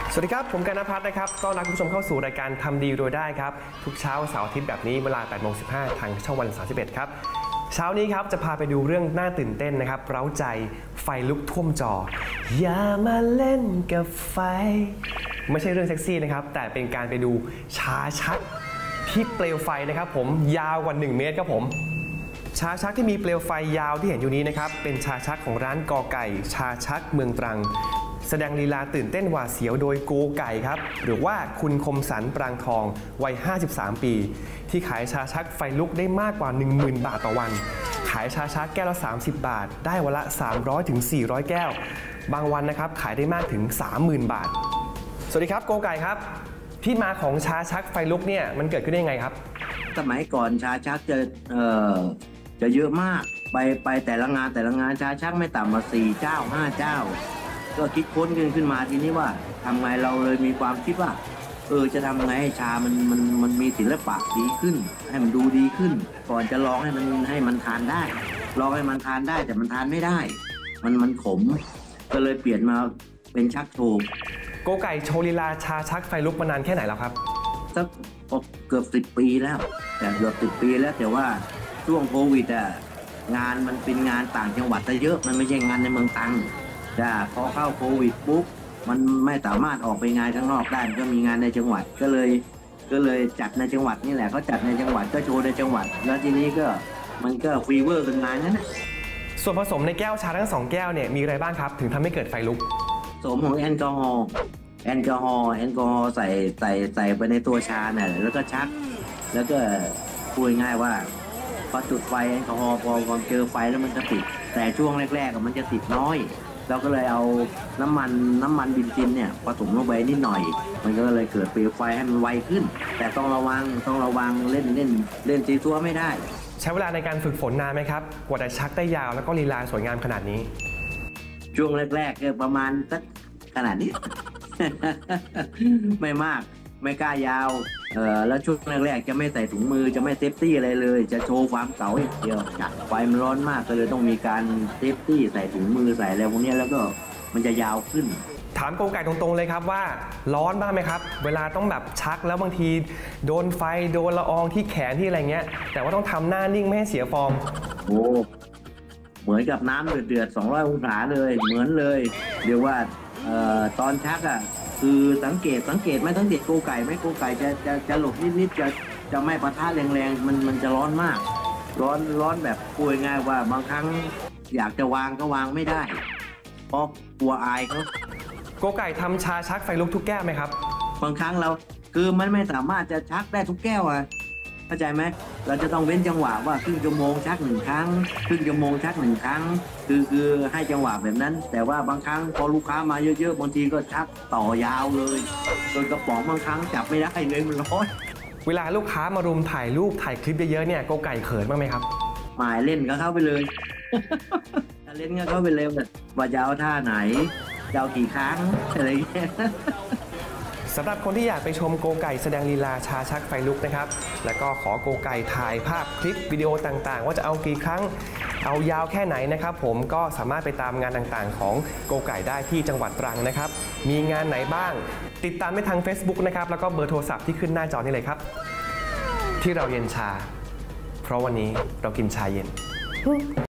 สวัสดีครับผมกนภัทรนะครับต้อนรับคุณผู้ชมเข้าสู่รายการทำดีโดยได้ครับทุกเช้าเสาร์อาทิตย์แบบนี้เวลา 8:15 ทางช่องวัน 31 ครับเช้านี้ครับจะพาไปดูเรื่องน่าตื่นเต้นนะครับเร้าใจไฟลุกท่วมจออย่ามาเล่นกับไฟไม่ใช่เรื่องเซ็กซี่นะครับแต่เป็นการไปดูชาชักที่เปลวไฟนะครับผมยาวกว่า1 เมตรครับผมชาชักที่มีเปลวไฟยาวที่เห็นอยู่นี้นะครับเป็นชาชักของร้านกอไก่ชาชักเมืองตรังแสดงลีลาตื่นเต้นหวาดเสียวโดยโกไก่ครับหรือว่าคุณคมสันปรางทองวัย53 ปีที่ขายชาชักไฟลุกได้มากกว่า 10,000 บาทต่อวันขายชาชักแก้วละ30 บาทได้วันละ300 ถึง 400 แก้วบางวันนะครับขายได้มากถึง 30,000 บาทสวัสดีครับโกไก่ครับที่มาของชาชักไฟลุกเนี่ยมันเกิดขึ้นได้ยังไงครับสมัยก่อนชาชักจะเยอะมากไปแต่ละงานชาชักไม่ต่ำกว่า4 เจ้า 5 เจ้าก็คิดค้นขึ้นมาทีนี้ว่าทำไงเราเลยมีความคิดว่าจะทำไงให้ชามันมีศิลปะดีขึ้นให้มันดูดีขึ้นก่อนจะลองให้มันทานได้ลองให้มันทานได้แต่มันทานไม่ได้มันขมก็เลยเปลี่ยนมาเป็นชักโชว์โกไก่โชว์ลีลาชาชักไฟลุกมานานแค่ไหนแล้วครับสักเกือบ10 ปีแล้วแต่เกือบ10 ปีแล้วแต่ว่าช่วงโควิดงานมันเป็นงานต่างจังหวัดซะเยอะมันไม่ใช่งานในเมืองตรังพอเข้าโควิดปุ๊บมันไม่สามารถออกไปงานข้างนอกได้ก็มีงานในจังหวัดก็เลยจัดในจังหวัดนี่แหละเขาจัดในจังหวัดก็โชว์ในจังหวัดแล้วทีนี้มันก็ฟีเวอร์กันมานั้นนะส่วนผสมในแก้วชาทั้ง2 แก้วเนี่ยมีอะไรบ้างครับถึงทำให้เกิดไฟลุกผสมของแอลกอฮอล์ใส่ไปในตัวชาเนี่ยแล้วก็ชักแล้วก็พูดง่ายว่าพอจุดไฟแอลกอฮอล์พอเจอไฟแล้วมันจะติดแต่ช่วงแรกๆมันจะติดน้อยเราก็เลยเอาน้ำมันเบนซินเนี่ยผสมลงไปนิดหน่อยมันก็เลยเกิดเปลวไฟให้มันไวขึ้นแต่ต้องระวังเล่นซีซัวไม่ได้ใช้เวลาในการฝึกฝนนานไหมครับกว่าจะชักได้ยาวแล้วก็ลีลาสวยงามขนาดนี้ช่วงแรกๆก็ประมาณสักขนาดนี้ ไม่มากไม่กล้ายาวแล้วช่วงแรกๆจะไม่ใส่ถุงมือจะไม่เซฟตี้อะไรเลยจะโชว์ความเก๋าอย่างเดียวไฟมันร้อนมากก็เลยต้องมีการเซฟตี้ใส่ถุงมือใส่อะไรพวกนี้แล้วก็มันจะยาวขึ้นถามโกไก่ตรงๆเลยครับว่าร้อนบ้างไหมครับเวลาต้องแบบชักแล้วบางทีโดนไฟโดนละอองที่แขนที่อะไรเงี้ยแต่ว่าต้องทำหน้านิ่งไม่ให้เสียฟอร์มโอ้เหมือนกับน้ำเดือด200 องศาเลยเหมือนเลยเรียกว่าตอนชักคือสังเกตไม่ต้องเด็ดโกไก่ไม่โกไก่จะหลบนิดจะไม่ปะทะแรงๆมันจะร้อนมากร้อนแบบพูดง่ายว่าบางครั้งอยากจะวางก็วางไม่ได้เพราะกลัวอายเขาโกไก่ทำชาชักไฟลุกทุกแก้วไหมครับบางครั้งเราคือมันไม่สามารถจะชักได้ทุกแก้วเข้าใจไหมเราจะต้องเว้นจังหวะว่าครึ่งชั่วโมงชัก1 ครั้งครึ่งชั่วโมงชัก1 ครั้งคือให้จังหวะแบบนั้นแต่ว่าบางครั้งพอลูกค้ามาเยอะๆบางทีก็ชักต่อยาวเลยจนกระป๋องบางครั้งจับไม่ได้เลยมันร้อนเวลาลูกค้ามารุมถ่ายรูปถ่ายคลิปเยอะๆเนี่ยโกไก่เขินบ้างไหมครับหมายเล่นก็เข้าไปเลย เล่นก็เข้าไปเลยว่าจะเอาท่าไหนจะเอากี่ครั้งอะไรอย่างเงี้ยสำหรับคนที่อยากไปชมโกไก่แสดงลีลาชาชักไฟลุกนะครับแล้วก็ขอโกไก่ถ่ายภาพคลิปวิดีโอต่างๆว่าจะเอากี่ครั้งเอายาวแค่ไหนนะครับผมก็สามารถไปตามงานต่างๆของโกไก่ได้ที่จังหวัดตรังนะครับมีงานไหนบ้างติดตามได้ทาง Facebook นะครับแล้วก็เบอร์โทรศัพท์ที่ขึ้นหน้าจอนี่เลยครับที่เราเย็นชาเพราะวันนี้เรากินชาเย็น